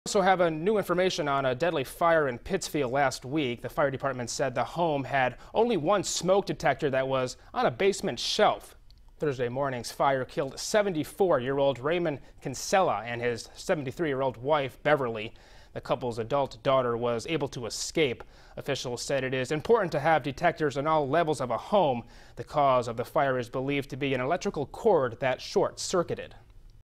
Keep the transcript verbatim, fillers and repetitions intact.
Also have a new information on a deadly fire in Pittsfield last week. The fire department said the home had only one smoke detector that was on a basement shelf. Thursday morning's fire killed seventy-four-year-old Raymond Kinsella and his seventy-three-year-old wife, Beverly. The couple's adult daughter was able to escape. Officials said it is important to have detectors on all levels of a home. The cause of the fire is believed to be an electrical cord that short-circuited.